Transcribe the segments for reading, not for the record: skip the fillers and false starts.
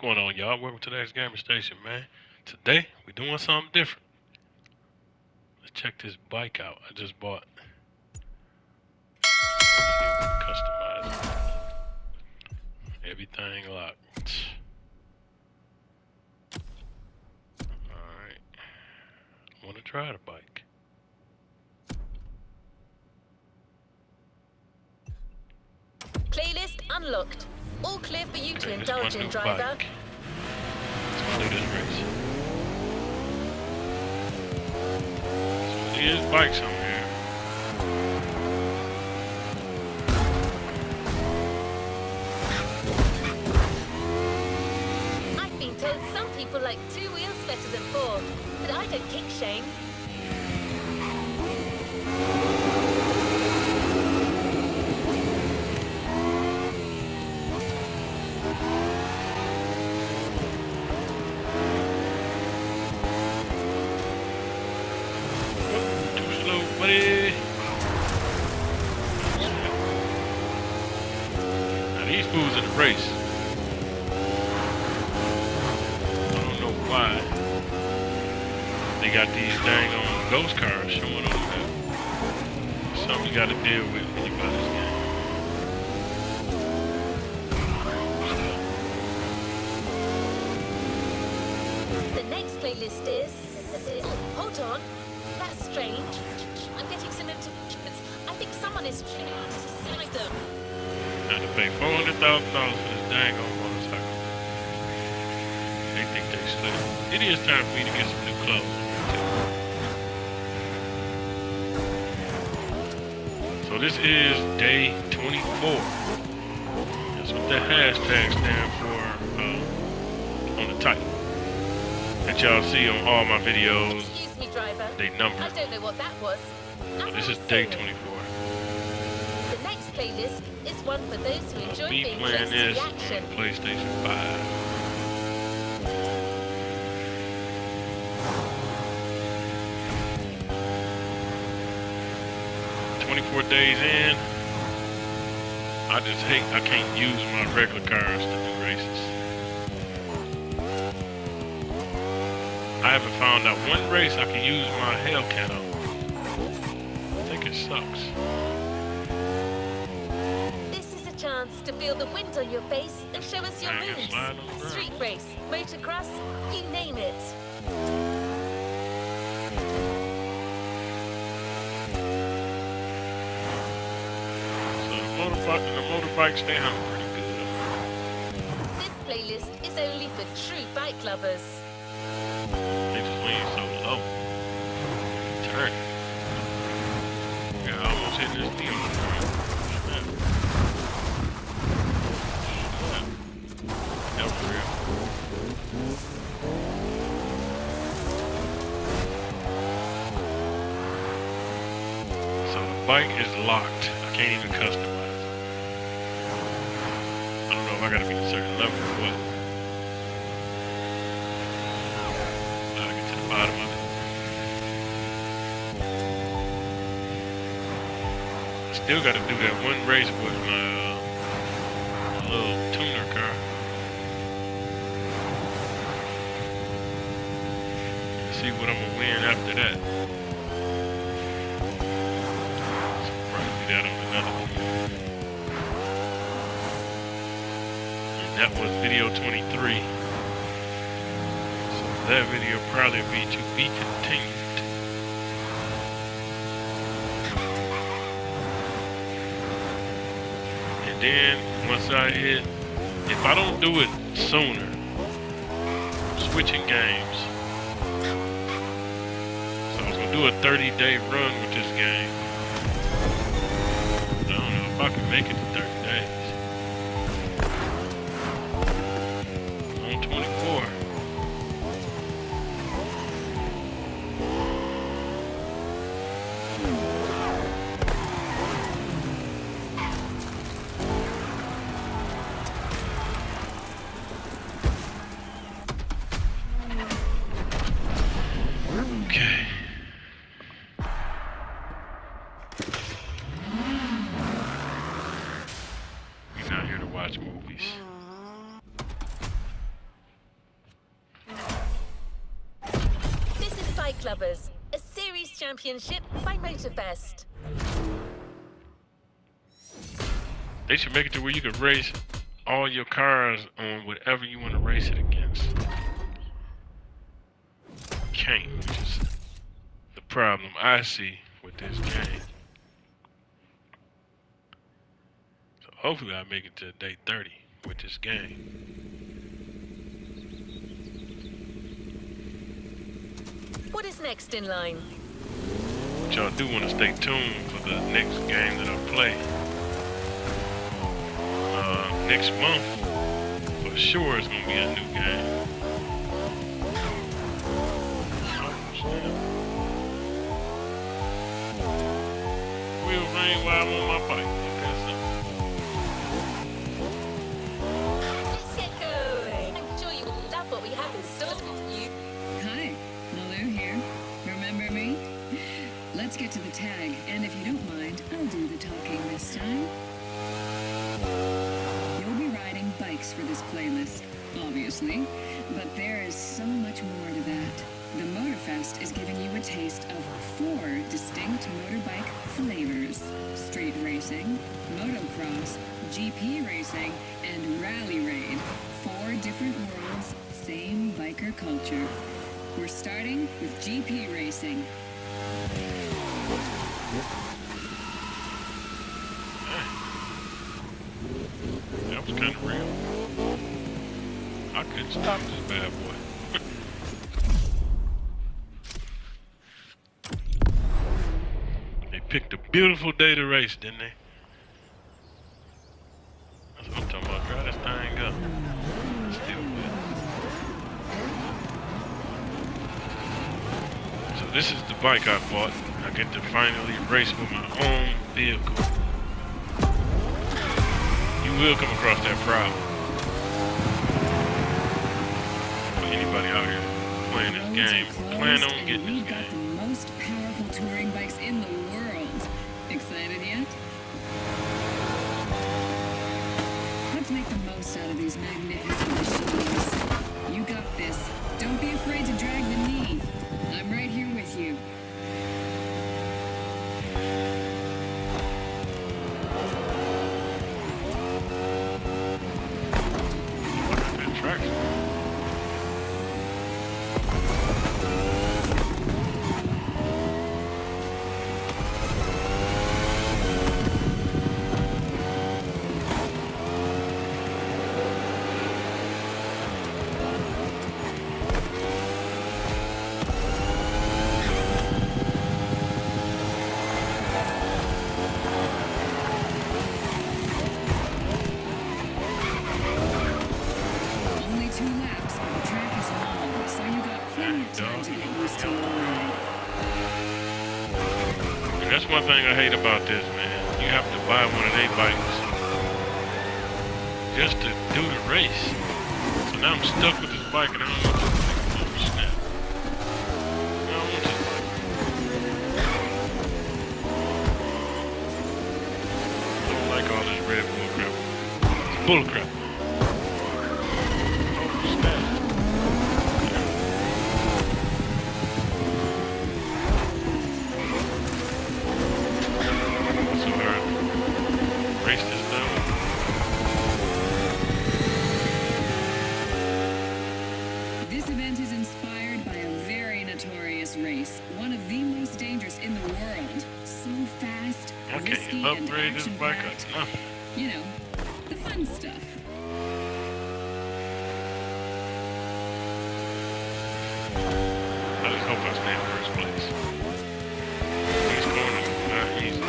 going on, y'all? Welcome to the X Gamer Station, man. Today, we're doing something different. Let's check this bike out I just bought. Let's see if we can customize it. Everything locked. Alright. I want to try the bike. Playlist unlocked. All clear for you to Okay, indulge in, driver. bike. Let's play this race. So there's bikes on here. I've been told some people like 2 wheels better than 4, but I don't kick shame. Buddy. Now these fools in the race. I don't know why they got these dang on ghost cars showing up there. Something you gotta deal with when you buy this game. The next playlist is... Oh, hold on. That's strange. I'm getting some notifications. I think someone is trying to snipe them. I had to pay $400,000 for this dang on motorcycle. They think they slick. It is time for me to get some new clothes. So this is day 24. That's what the hashtag stand for on the title. That y'all see on all my videos. Excuse me, driver. They number. I don't know what that was. So this is day 24. The next playlist is one for those who enjoy being close to this the action. on PlayStation 5. 24 days in. I just hate I can't use my regular cars to do races. I haven't found out one race I can use my Hellcat on. I think it sucks. This is a chance to feel the wind on your face and show us your moves. Street race, motocross, you name it. So the motorbikes, they have pretty good. This playlist is only for true bike lovers. They just lean so low. Turn. Yeah, I almost hit this deal. That was real. So the bike is locked. I can't even customize it. I don't know if I gotta be a certain level or what. Bottom of it. Still got to do that one race with my little tuner car. See what I'm gonna win after that. So probably do that on another video. And that was video 23. That video probably be to be continued. And then once I hit, if I don't do it sooner, I'm switching games. So I was gonna do a 30-day run with this game. I don't know if I can make it to 30 days. I'm on 24. Okay. Bike Lovers, a series championship by Motorfest. They should make it to where you can race all your cars on whatever you want to race it against. Can't, which is the problem I see with this game. So hopefully I make it to day 30 with this game. What is next in line? But y'all do want to stay tuned for the next game that I play. Next month, for sure, it's gonna be a new game. Will rain while I'm on my bike. Let's get going. I'm sure you will love what we have in store for you. Hi, Malou here. Remember me? Let's get to the tag, and if you don't mind, I'll do the talking this time. You'll be riding bikes for this playlist, obviously, but there is so much more to that. The Motorfest is giving you a taste of 4 distinct motorbike flavors: street racing, motocross, GP racing, and rally raid. 4 different worlds, same biker culture. We're starting with GP racing. That was kind of real. I couldn't stop this bad boy. They picked a beautiful day to race, didn't they? That's what I'm talking about. Drive this thing up. Still good. So this is the bike I bought. I get to finally race with my own vehicle. You will come across that problem. For anybody out here playing this game, plan on getting this We've got the game. most powerful touring bikes in the world. Excited yet? Let's make the most out of these magnificent machines. You got this. Don't be afraid to drag the knee. I'm right here with you. That traction. Only 2 laps, but the track is long, so you got plenty of time to get used to your ride. And that's one thing I hate about this, man. You have to buy one of their bikes just to do the race. So now I'm stuck with this bike and I don't want to snap. I don't want this bike. I don't like all this Red Bull crap. It's bull crap. Oh, snap. So hard. Race this down. This event is inspired by a very notorious race, one of the most dangerous in the world. So fast, I risky, can't and upgrade this bike up action-packed. to nothing. You know, the fun stuff. I just hope I stay in first place. These corners are not easy.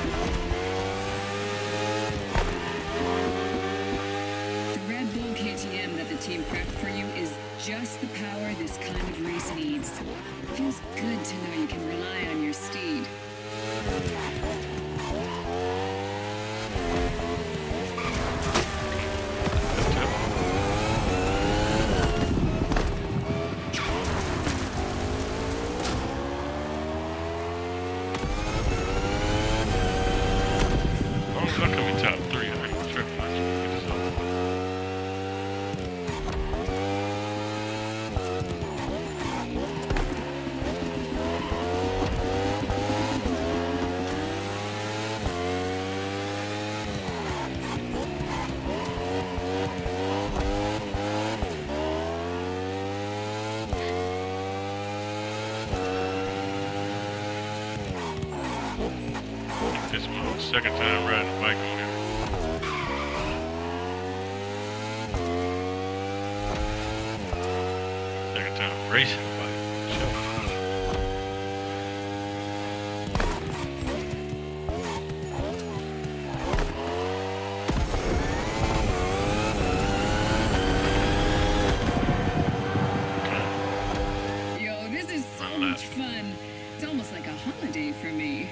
The Red Bull KTM that the team prepped for you is just the power this kind of race needs. Feels good to know you can rely on your steed. That's tough. As long as I come in top 3, I ain't tripping. I can get this over. second time riding a bike on here. Second time racing a bike. Sure. Yo, this is so much fun. It's almost like a holiday for me.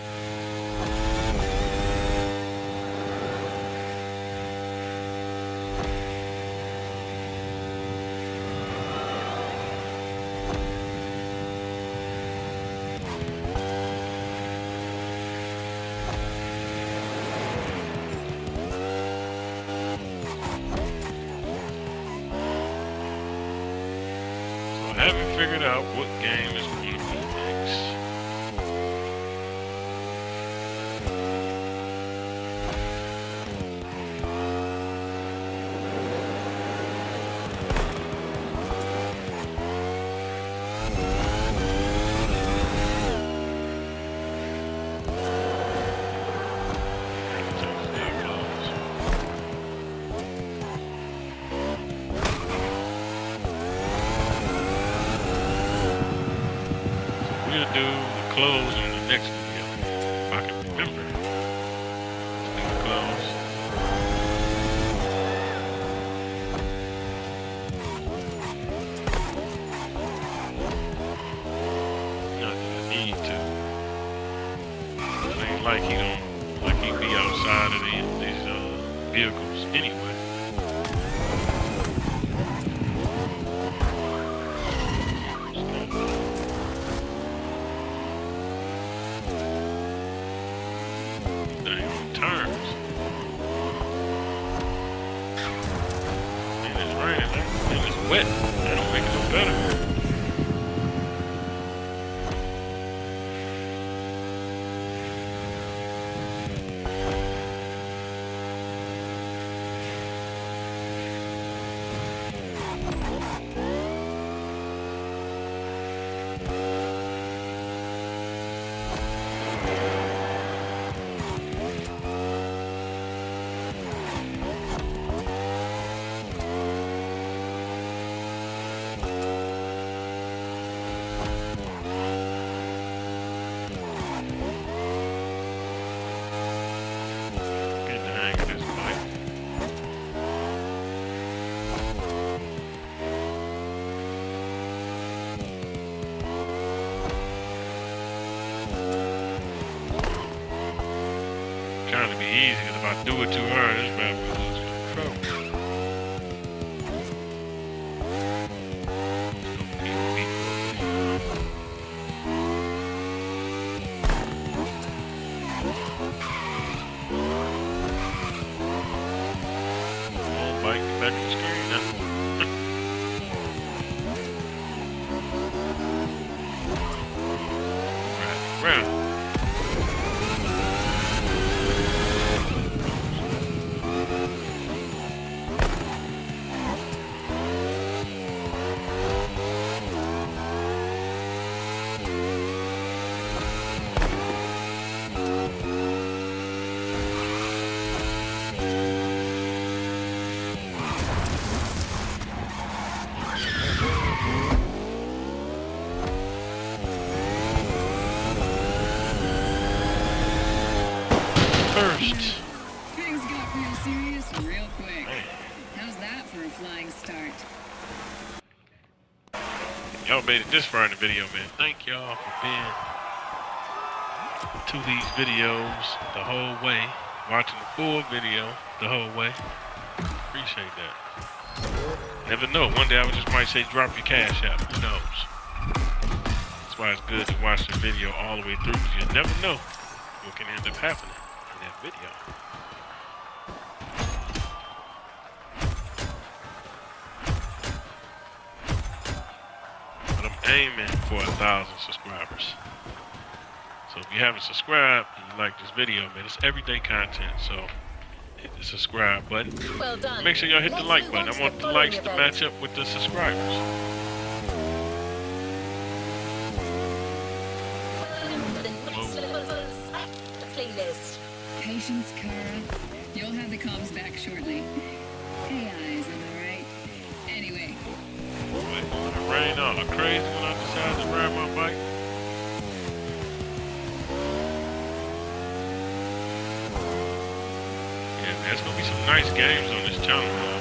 I haven't figured out what game is going to be next. We'll do the close on the next video, if I can remember. Let's do the close. Not that I need to. It ain't like he be outside of these vehicles anyway. Turns. And it's raining and it's wet. That don't make it no better. Trying to be easy, because if I do it too hard, this bad boy lose control. Oh, bike, get back to the screen now. Round. First. Things got real serious real quick. How's that for a flying start? Y'all made it this far in the video, man. Thank y'all for being to these videos the whole way. Watching the full video the whole way. Appreciate that. Never know. One day I just might say drop your cash out. Who knows? That's why it's good to watch the video all the way through, because you never know what can end up happening in that video. But I'm aiming for 1,000 subscribers. So if you haven't subscribed and you like this video, man, it's everyday content. So hit the subscribe button. Well done. Make sure y'all hit the Let's like move button. on I to want the the likes following to event. match up with the subscribers. The next level select playlist. Patience, Kara. You'll have the comms back shortly. AIs, am I right? Anyway. Wait, it rain all crazy when I decide to ride my bike. Yeah, man, there's gonna be some nice games on this channel, man.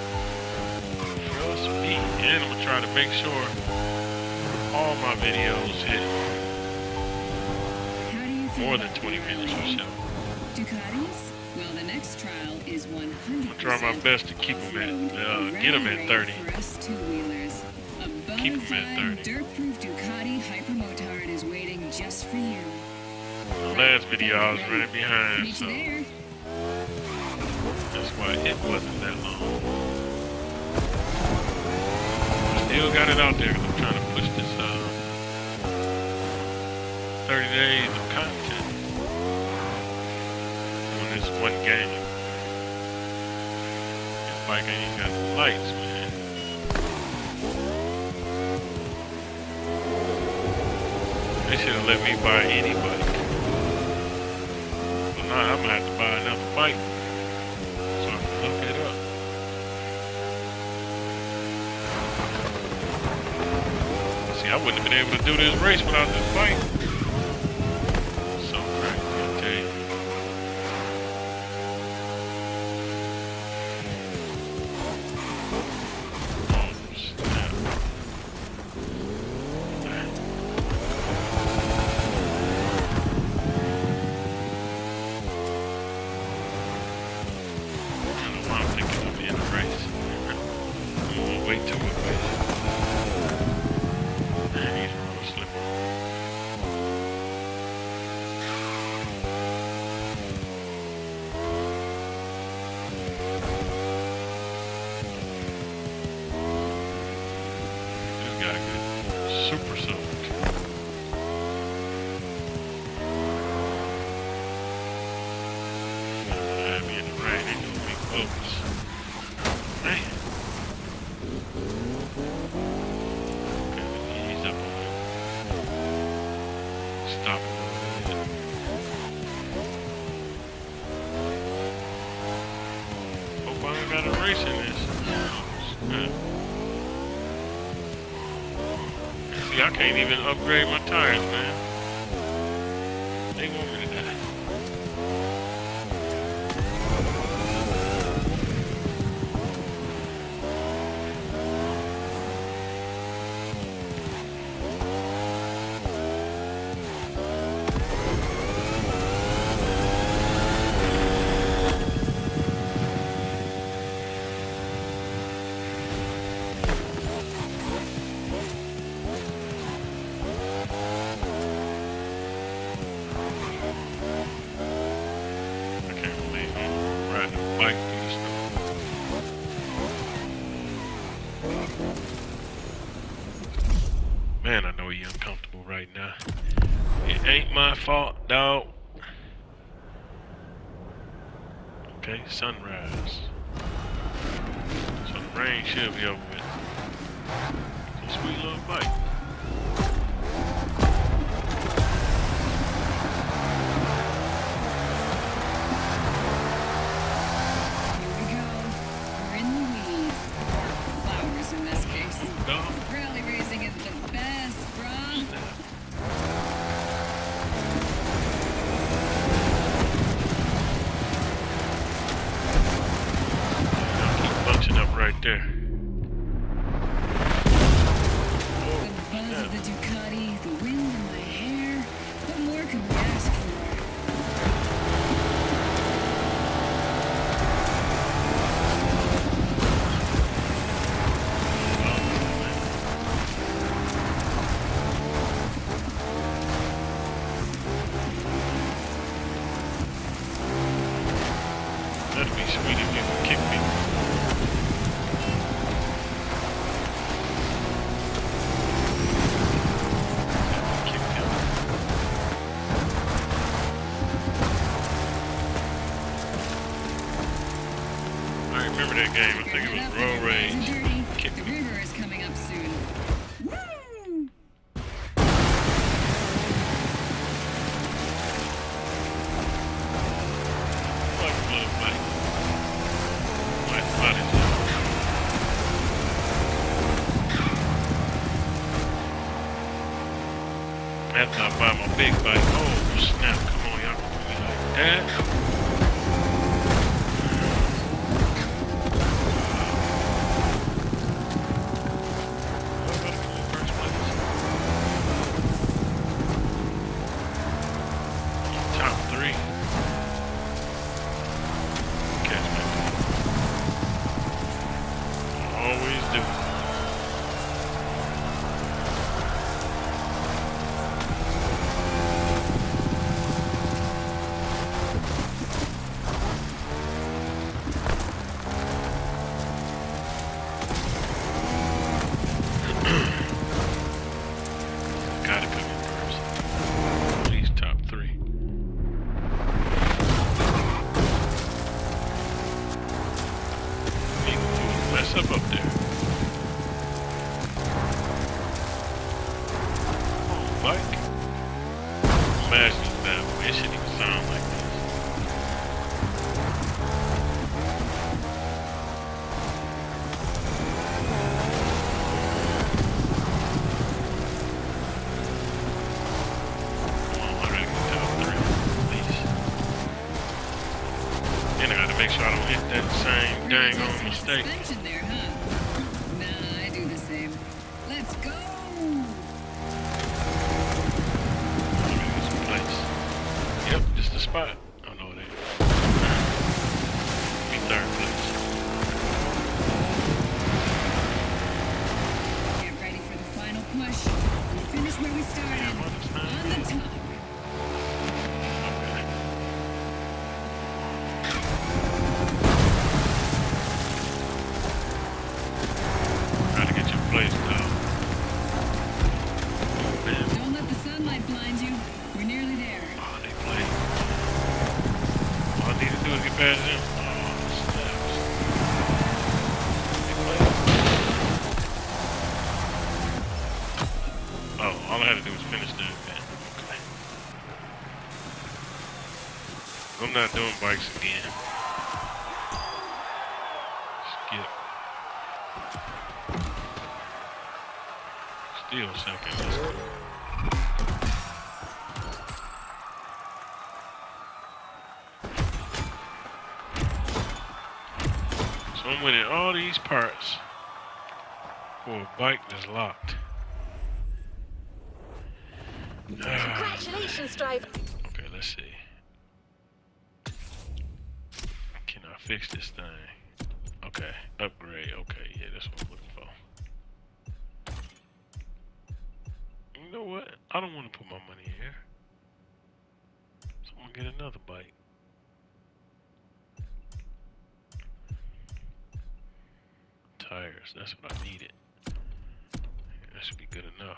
Trust me. And I'm gonna try to make sure all my videos hit How do you feel more than about 20 minutes or so. Ducatis? Well, the next trial is 100%. I'll try my best to keep them at, get them at 30. For us two-wheelers. A Keep 'em at 30. dirt-proof Ducati Hypermotard is waiting just for you. The last video I was running behind, Meet so you there. that's why it wasn't that long. Still got it out there because I'm trying to push this 30 days of content on this one game. This bike ain't even got the lights, man. They should have let me buy any bike. But now I'm gonna have to buy another bike so I can hook it up. See, I wouldn't have been able to do this race without this bike. So crazy, I tell you. Oh, snap. Wait till it waits. Man, he's real slippery. This guy good. Super soaked. I'll be in the rain, ain't gonna be close. Man. Stop. Hope I ain't got a race in this. See, I can't even upgrade my tires, man. They want me to die. Like this man, I know you're uncomfortable right now. It ain't my fault, dog. Okay, sunrise. So the rain should be over with. It's a sweet little bike. Rally racing is the best, bruh. I'll keep bunching up right there. The buzz of the Ducati, the wind in my hair. What more can we ask for? That'd be sweet if you could kick me. Kick him. I remember that game. I think it was Road Rage. Kick The me. river is coming up soon. Woo! After I buy my big bike, oh snap! Come on, y'all, can do me like that. Make sure I don't hit that same dang on mistake. Suspension there, huh? Nah, I do the same. Let's go! Let me get some place. Yep, this is the spot. Oh no, it ain't. Be third place. Get ready for the final push. We finish where we started. On the top. Don't let the sunlight blind you. We're nearly there. Oh, they play. All I need to do is get past them. Oh, snaps. They play. Oh, all I had to do was finish that, man. Okay. I'm not doing bikes again. Skip. Still second. Let's go. So I'm winning all these parts for a bike that's locked. Congratulations, driver. Okay, let's see. Can I fix this thing? Okay, upgrade. Okay, yeah, that's what I'm looking for. You know what? I don't want to put my money here. So I'm gonna get another bike. Tires, that's what I needed. That should be good enough.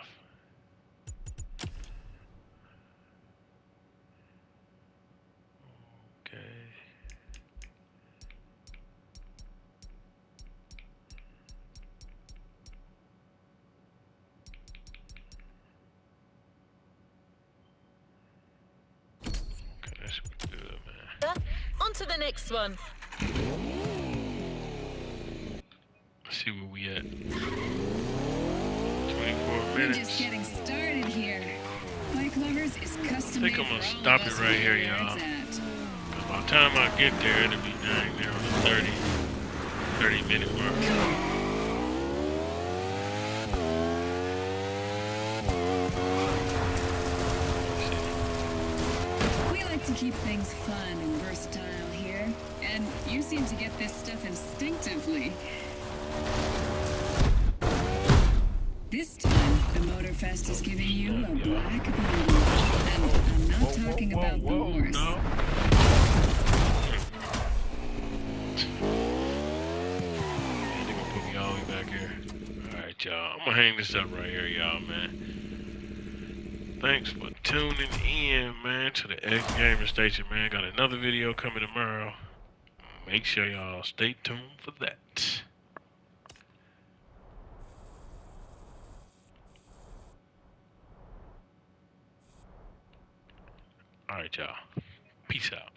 Okay. Okay, that should be good, man. On to the next one. Let's see where we at. 24 We're minutes. just getting started here. Bike Lovers is custom made I think I'm for gonna all stop of it us right here, where y'all. it's at. Because by the time I get there, it'll be dang near on the 30-minute mark. We like to keep things fun and versatile here, and you seem to get this stuff instinctively. This time, the Motorfest is giving you a black beauty. And I'm not talking about the horse. No. Man, they gonna put me all the way back here. Alright, y'all. I'm gonna hang this up right here, y'all, man. Thanks for tuning in, man, to the X Gamer Station, man. Got another video coming tomorrow. Make sure y'all stay tuned for that. All right, y'all. Peace out.